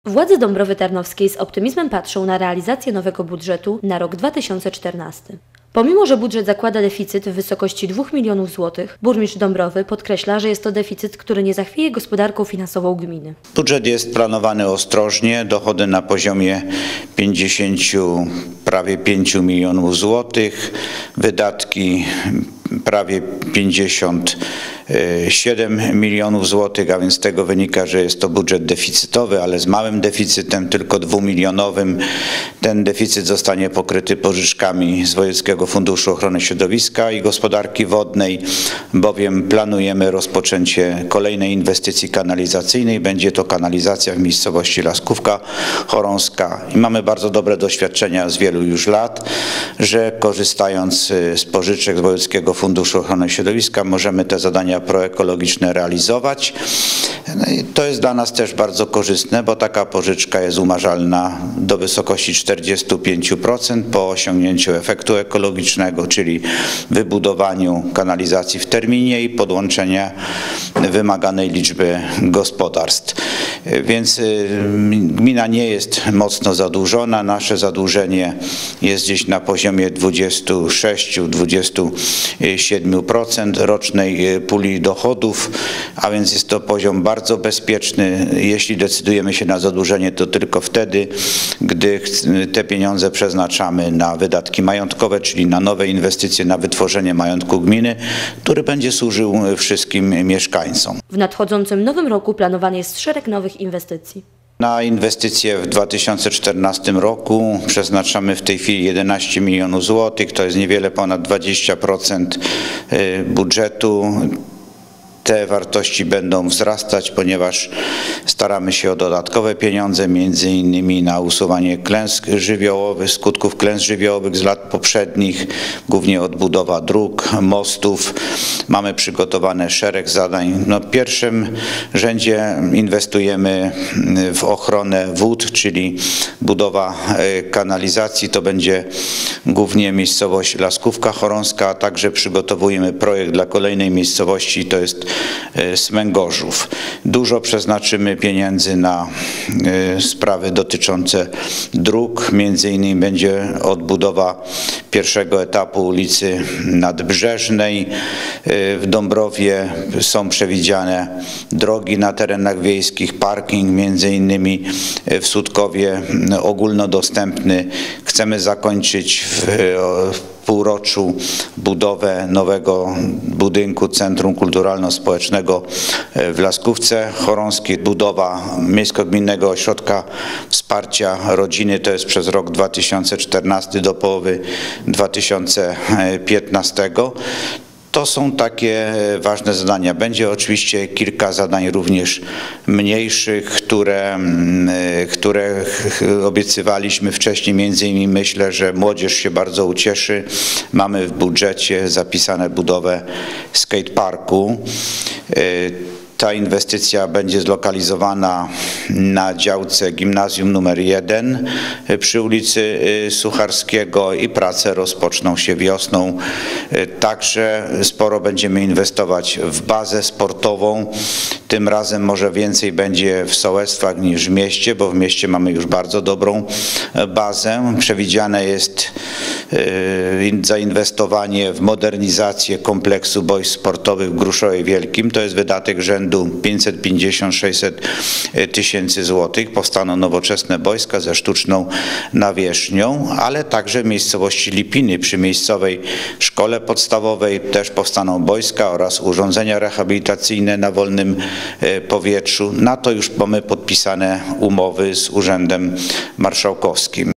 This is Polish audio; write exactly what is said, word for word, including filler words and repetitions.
Władze Dąbrowy Tarnowskiej z optymizmem patrzą na realizację nowego budżetu na rok dwa tysiące czternasty. Pomimo że budżet zakłada deficyt w wysokości dwóch milionów złotych, burmistrz Dąbrowy podkreśla, że jest to deficyt, który nie zachwieje gospodarką finansową gminy. Budżet jest planowany ostrożnie, dochody na poziomie pięćdziesięciu, prawie pięciu milionów złotych, wydatki prawie pięćdziesiąt siedem milionów złotych, a więc z tego wynika, że jest to budżet deficytowy, ale z małym deficytem, tylko dwumilionowym. Ten deficyt zostanie pokryty pożyczkami z Wojewódzkiego Funduszu Ochrony Środowiska i Gospodarki Wodnej, bowiem planujemy rozpoczęcie kolejnej inwestycji kanalizacyjnej. Będzie to kanalizacja w miejscowości Laskówka Chorąska i mamy bardzo dobre doświadczenia z wielu już lat, że korzystając z pożyczek z Wojewódzkiego Funduszu Ochrony Środowiska możemy te zadania proekologiczne realizować. No i to jest dla nas też bardzo korzystne, bo taka pożyczka jest umarzalna do wysokości czterdziestu pięciu procent po osiągnięciu efektu ekologicznego, czyli wybudowaniu kanalizacji w terminie i podłączenia wymaganej liczby gospodarstw. Więc gmina nie jest mocno zadłużona. Nasze zadłużenie jest gdzieś na poziomie dwudziestu sześciu do dwudziestu siedmiu procent rocznej puli dochodów, a więc jest to poziom bardzo bezpieczny. Jeśli decydujemy się na zadłużenie, to tylko wtedy, gdy te pieniądze przeznaczamy na wydatki majątkowe, czyli na nowe inwestycje, na wytworzenie majątku gminy, który będzie służył wszystkim mieszkańcom. W nadchodzącym nowym roku planowany jest szereg nowych inwestycji. Na inwestycje w dwa tysiące czternastym roku przeznaczamy w tej chwili jedenaście milionów złotych, to jest niewiele ponad dwadzieścia procent budżetu. Te wartości będą wzrastać, ponieważ staramy się o dodatkowe pieniądze, między innymi na usuwanie klęsk żywiołowych, skutków klęsk żywiołowych z lat poprzednich, głównie odbudowa dróg, mostów. Mamy przygotowane szereg zadań. No, w pierwszym rzędzie inwestujemy w ochronę wód, czyli budowa kanalizacji. To będzie głównie miejscowość Laskówka Chorąska, a także przygotowujemy projekt dla kolejnej miejscowości, to jest Smęgorzów. Dużo przeznaczymy pieniędzy na sprawy dotyczące dróg. Między innymi będzie odbudowa pierwszego etapu ulicy Nadbrzeżnej. W Dąbrowie są przewidziane drogi na terenach wiejskich, parking między innymi w Sutkowie ogólnodostępny. Chcemy zakończyć w półroczu budowę nowego budynku Centrum Kulturalno-Społecznego w Laskówce Chorąskiej. Budowa Miejsko-Gminnego Ośrodka Wsparcia Rodziny to jest przez rok dwa tysiące czternasty do połowy dwa tysiące piętnastego. To są takie ważne zadania. Będzie oczywiście kilka zadań również mniejszych, które, które obiecywaliśmy wcześniej. Między innymi myślę, że młodzież się bardzo ucieszy. Mamy w budżecie zapisane budowę skateparku. Ta inwestycja będzie zlokalizowana na działce gimnazjum numer jeden przy ulicy Sucharskiego i prace rozpoczną się wiosną. Także sporo będziemy inwestować w bazę sportową. Tym razem może więcej będzie w sołectwach niż w mieście, bo w mieście mamy już bardzo dobrą bazę. Przewidziane jest zainwestowanie w modernizację kompleksu boisk sportowych w Gruszowie Wielkim. To jest wydatek rzędu pięćset pięćdziesiąt do sześćset tysięcy złotych. Powstaną nowoczesne boiska ze sztuczną nawierzchnią, ale także w miejscowości Lipiny przy miejscowej szkole podstawowej też powstaną boiska oraz urządzenia rehabilitacyjne na wolnym powietrzu. Na to już mamy podpisane umowy z Urzędem Marszałkowskim.